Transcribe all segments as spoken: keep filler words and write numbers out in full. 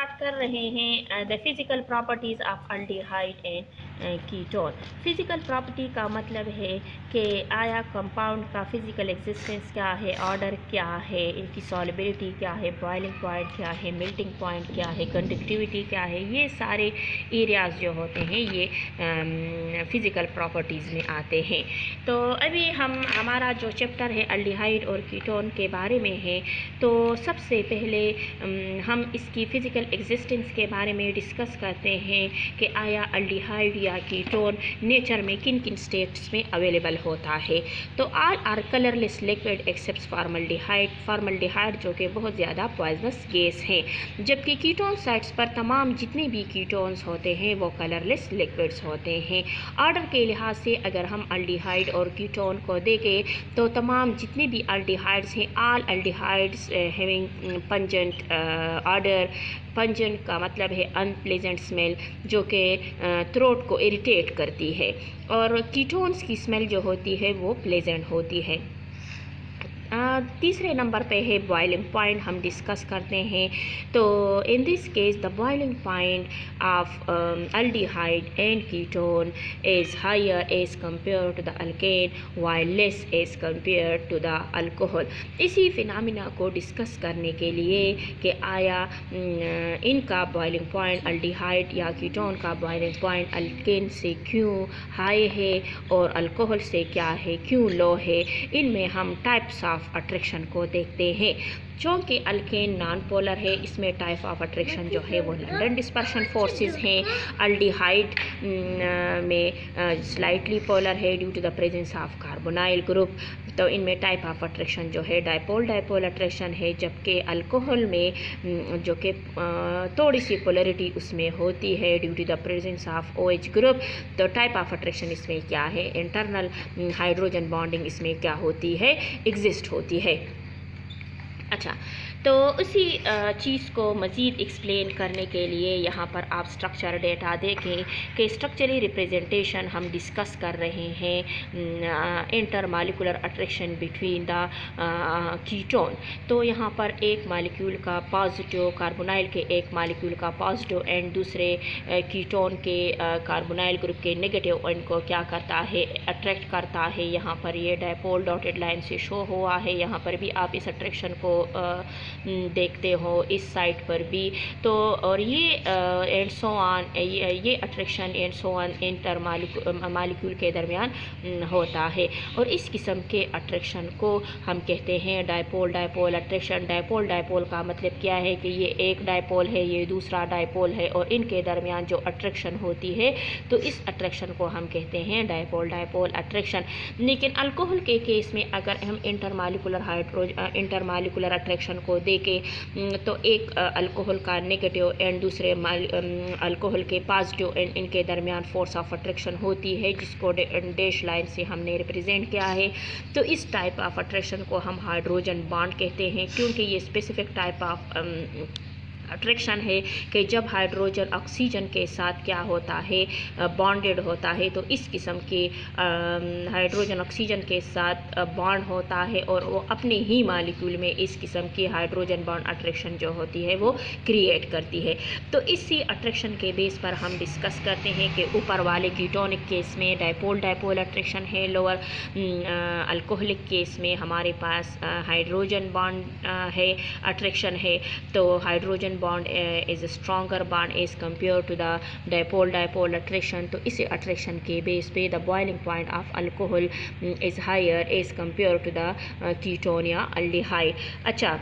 बात कर रहे हैं the physical properties of aldehyde and ketone. Physical property का मतलब है कि आया कंपाउंड का फिज़िकल एग्जिस्टेंस क्या है, ऑर्डर क्या है, इनकी सॉल्युबिलिटी क्या है, बॉइलिंग पॉइंट क्या है, मेल्टिंग पॉइंट क्या है, कंडक्टिविटी क्या है, ये सारे एरियाज़ जो होते हैं ये फ़िज़िकल प्रॉपर्टीज़ में आते हैं। तो अभी हम हमारा जो चैप्टर है अल्डिहाइड और कीटोन के बारे में है, तो सबसे पहले हम इसकी फ़िज़िकल एग्जिस्टेंस के बारे में डिस्कस करते हैं कि आया अल्डिहाइड या कीटोन नेचर में किन किन स्टेट्स में अवेलेबल होता है। तो all are colourless liquid except formaldehyde. Formaldehyde जो कि बहुत ज़्यादा पॉइजनस गैस है, जबकि कीटोन साइट्स पर तमाम जितने भी कीटोन्स होते हैं वो कलरलेस लिक्विड्स होते हैं। ऑर्डर के लिहाज से अगर हम अल्डिहाइड और कीटोन को देखें तो तमाम जितने भी अल्डिहाइड्स हैं, all aldehydes having pungent odour. Pungent का मतलब है अनप्लेजेंट स्मेल, जो कि थ्रोट को इरिटेट करती है, और कीटोन्स की स्मेल जो होती है वो प्लेजेंट होती है। Uh, तीसरे नंबर पे है बॉइलिंग पॉइंट, हम डिस्कस करते हैं। तो in this case the boiling point of aldehyde and ketone is higher as compared to the alkane while less as compared to the alcohol. इसी फिनोमिना को डिस्कस करने के लिए कि आया इनका बॉइलिंग पॉइंट अल्डिहाइड या कीटोन का बॉइलिंग पॉइंट अल्केन से क्यों हाई है और अल्कोहल से क्या है, क्यों लो है, इनमें हम टाइप्स ऑफ अट्रैक्शन को देखते हैं। चूँकि अल्केन नॉन पोलर है, इसमें टाइप ऑफ अट्रैक्शन जो है वो लंडन डिस्पर्शन फोर्सेस हैं। अल्डिहाइड में स्लाइटली पोलर है due to the presence of carbonyl group, तो इनमें टाइप ऑफ अट्रैक्शन जो है डाइपोल डाइपोल अट्रैक्शन है। जबकि अल्कोहल में जो कि थोड़ी सी पोलरिटी उसमें होती है due to the presence of O H group, तो टाइप ऑफ अट्रैक्शन इसमें क्या है, इंटरनल हाइड्रोजन बॉन्डिंग इसमें क्या होती है, एग्जिस्ट होती है। अच्छा, तो उसी चीज़ को मज़ीद एक्सप्लेन करने के लिए यहाँ पर आप स्ट्रक्चर डेटा देखें कि स्ट्रक्चरली रिप्रेजेंटेशन हम डिस्कस कर रहे हैं inter molecular attraction between the ketone. तो यहाँ पर एक मालिक्यूल का पॉजिटिव, कार्बोनाइल के एक मालिक्यूल का पॉजिटिव एंड दूसरे कीटोन के कार्बोनाइल ग्रुप के नेगेटिव एंड को क्या करता है, अट्रैक्ट करता है। यहाँ पर ये डायपोल डॉटेड लाइन से शो हुआ है, यहाँ पर भी आप इस अट्रैक्शन को देखते हो, इस साइड पर भी। तो और ये एंड सो ऑन, ये attraction and so on inter molecule के दरमियान होता है, और इस किस्म के अट्रैक्शन को हम कहते हैं dipole dipole attraction. Dipole dipole का मतलब क्या है कि ये एक डायपोल है, ये दूसरा डायपोल है, और इनके दरमियान जो अट्रैक्शन होती है तो इस अट्रैक्शन को हम कहते हैं डायपोल डायपोल अट्रैक्शन। लेकिन अल्कोहल के केस में अगर हम इंटरमालिकुलर हाइड्रोजन इंटरमालिकुलर अट्रैक्शन को देखें तो एक अल्कोहल का नेगेटिव एंड दूसरे अल्कोहल के पॉजिटिव एंड इनके दरमियान फोर्स ऑफ अट्रैक्शन होती है, जिसको डैश लाइन से हमने रिप्रेजेंट किया है। तो इस टाइप ऑफ अट्रैक्शन को हम हाइड्रोजन बॉन्ड कहते हैं, क्योंकि ये स्पेसिफिक टाइप ऑफ अट्रैक्शन है कि जब हाइड्रोजन ऑक्सीजन के साथ क्या होता है, बॉन्डेड होता है, तो इस किस्म के हाइड्रोजन ऑक्सीजन के साथ बॉन्ड होता है और वो अपने ही मालिक्यूल में इस किस्म की हाइड्रोजन बॉन्ड अट्रैक्शन जो होती है वो क्रिएट करती है। तो इसी अट्रैक्शन के बेस पर हम डिस्कस करते हैं कि ऊपर वाले कीटोनिक केस में डायपोल डायपोल अट्रैक्शन है, लोअर अल्कोहलिक केस में हमारे पास हाइड्रोजन बॉन्ड है, अट्रैक्शन है। तो hydrogen bond uh, is a stronger bond as compared to the dipole dipole attraction। तो इस अट्रैक्शन के बेस पे the boiling point of alcohol is higher as compared to the ketone या aldehyde. अच्छा,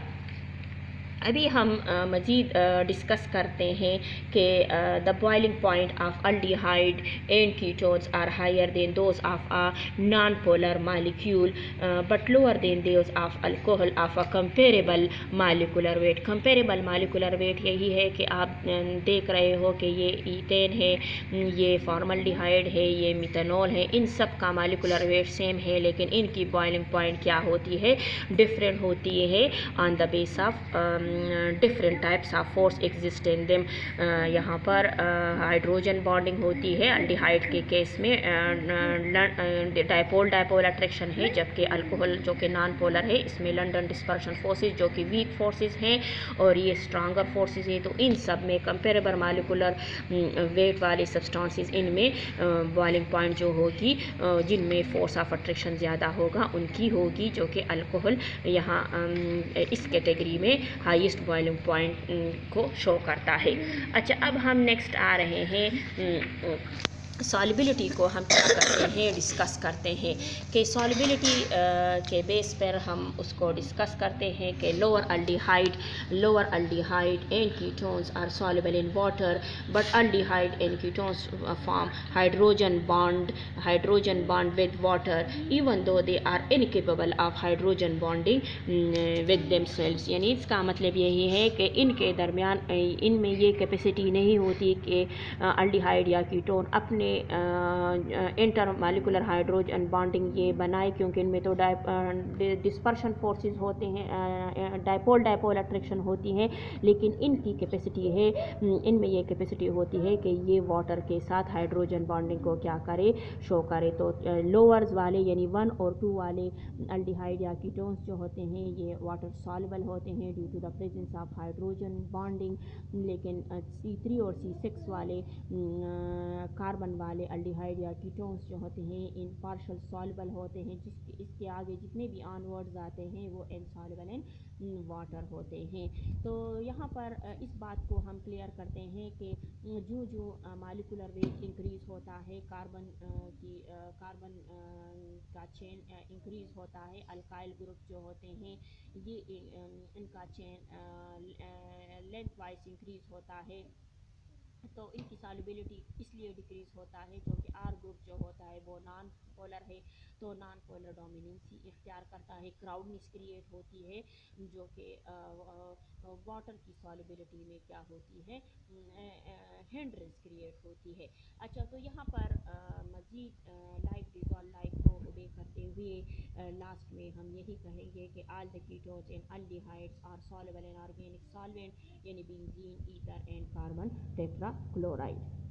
अभी हम मज़ीद डिस्कस करते हैं कि the boiling point of aldehyde and ketones are higher than those of a non polar molecule but lower than those of alcohol of a comparable molecular weight. Comparable molecular weight यही है कि आप देख रहे हो कि ये ईथेन है, ये फॉर्मल्डिहाइड है, ये मिथेनॉल है, इन सब का मालिकुलर वेट सेम है, लेकिन इनकी बॉइलिंग पॉइंट क्या होती है, डिफरेंट होती है on the base of different types of force exist in them. यहाँ पर हाइड्रोजन बॉन्डिंग होती है अल्डिहाइड के केस में, डायपोल डायपोल अट्रैक्शन है, जबकि अल्कोहल जो कि नॉन पोलर है इसमें लंडन डिस्पर्शन फोर्सेस जो कि वीक फोर्सेस हैं और ये स्ट्रांगर फोर्सेस हैं। तो इन सब में कंपेरेबल मालिकुलर वेट वाले सब्सटेंसेस इनमें बॉइलिंग पॉइंट जो होगी, जिनमें फोर्स ऑफ अट्रैक्शन ज़्यादा होगा उनकी होगी, जो कि अल्कोहल यहाँ इस कैटेगरी में हाईएस्ट बॉइलिंग पॉइंट को शो करता है। अच्छा, अब हम नेक्स्ट आ रहे हैं सॉलिबिलिटी को हम क्या करते हैं, डिस्कस करते हैं कि सॉलिबिलिटी के बेस पर हम उसको डिस्कस करते हैं कि lower aldehyde lower aldehyde and ketones are soluble in water, but aldehyde and ketones form hydrogen bond hydrogen bond with water even though they are incapable of hydrogen bonding with themselves. यानी इसका मतलब यही है कि इनके दरमियान इनमें ये कैपेसिटी नहीं होती कि अल्डिहाइड या कीटोन अपने इंटर मालिकुलर हाइड्रोजन बॉन्डिंग ये बनाए, क्योंकि इनमें तो डिस्पर्शन फोर्सेस होते हैं, डायपोल डायपोल अट्रैक्शन होती हैं, लेकिन इनकी कैपेसिटी है, इनमें ये कैपेसिटी होती है कि ये वाटर के साथ हाइड्रोजन बॉन्डिंग को क्या करे, शो करे। तो लोअर्स वाले यानी वन और टू वाले अल्डिहाइड या कीटोन्स जो होते हैं ये वाटर सॉल्युबल होते हैं due to the presence of hydrogen bonding, लेकिन सी थ्री और सी सिक्स वाले कार्बन वाले अल्डिहाइड या कीटोन्स जो होते हैं इन पार्शल सॉल्युबल होते हैं, जिसके इसके आगे जितने भी ऑनवर्ड्स आते हैं वो इनसॉल्युबल इन वाटर होते हैं। तो यहाँ पर इस बात को हम क्लियर करते हैं कि जो जो मालिकुलर वेट इंक्रीज होता है, कार्बन की कार्बन का चेन इंक्रीज होता है, अल्काइल ग्रुप जो होते हैं ये इनका चेन लेंथ वाइज इंक्रीज होता है, तो इनकी सॉल्युबिलिटी इसलिए डिक्रीज होता है क्योंकि आर ग्रुप जो होता है वो नॉन पोलर है, तो नॉन पोलर डोमिनेंसी इख्तियार करता है, क्राउडनेस क्रिएट होती है, जो कि वाटर की सॉल्युबिलिटी में क्या होती है, हिंड्रेंस क्रिएट होती है। अच्छा, तो यहाँ पर मज़ीद लाइक डिजॉल्व लाइक को ओबे करते हुए लास्ट में हम यही कहेंगे कि all the ketones and aldehydes are soluble in organic solvent, यानी benzene, ether and carbon tetrachloride.